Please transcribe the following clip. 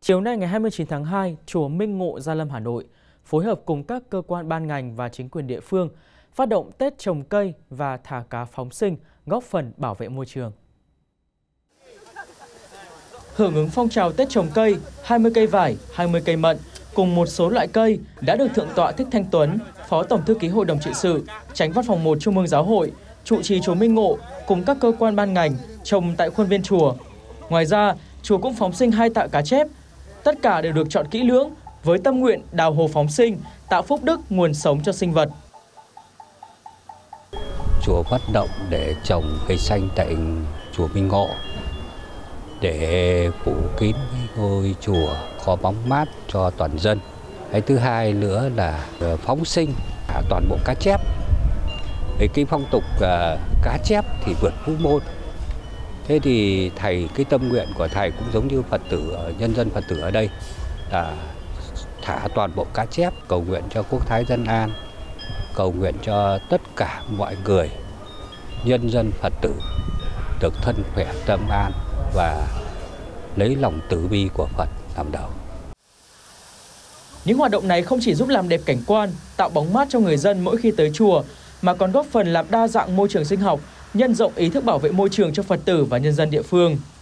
Chiều nay ngày 29 tháng 2, Chùa Minh Ngộ, Gia Lâm, Hà Nội phối hợp cùng các cơ quan ban ngành và chính quyền địa phương phát động Tết trồng cây và thả cá phóng sinh, góp phần bảo vệ môi trường. Hưởng ứng phong trào Tết trồng cây, 20 cây vải, 20 cây mận cùng một số loại cây đã được Thượng tọa Thích Thanh Tuấn, Phó Tổng thư ký Hội đồng trị sự, Chánh Văn phòng 1 Trung ương Giáo hội, trụ trì chùa Minh Ngộ cùng các cơ quan ban ngành trồng tại khuôn viên chùa. Ngoài ra, chùa cũng phóng sinh 2 tạ cá chép. Tất cả đều được chọn kỹ lưỡng với tâm nguyện đào hồ phóng sinh, tạo phúc đức nguồn sống cho sinh vật. Chùa phát động để trồng cây xanh tại chùa Minh Ngộ để phủ kín ngôi chùa có bóng mát cho toàn dân. Cái thứ hai nữa là phóng sinh toàn bộ cá chép. Cái phong tục cá chép thì vượt vũ môn. Thế thì thầy, cái tâm nguyện của thầy cũng giống như Phật tử, nhân dân Phật tử ở đây là thả toàn bộ cá chép, cầu nguyện cho quốc thái dân an, cầu nguyện cho tất cả mọi người, nhân dân Phật tử được thân khỏe tâm an và lấy lòng từ bi của Phật làm đầu. Những hoạt động này không chỉ giúp làm đẹp cảnh quan, tạo bóng mát cho người dân mỗi khi tới chùa, mà còn góp phần làm đa dạng môi trường sinh học, nhân rộng ý thức bảo vệ môi trường cho Phật tử và nhân dân địa phương.